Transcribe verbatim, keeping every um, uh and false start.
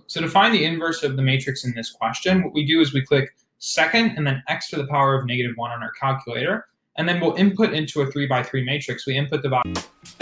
So to find the inverse of the matrix in this question, what we do is we click second and then x to the power of negative one on our calculator, and then we'll input into a three by three matrix. We input the value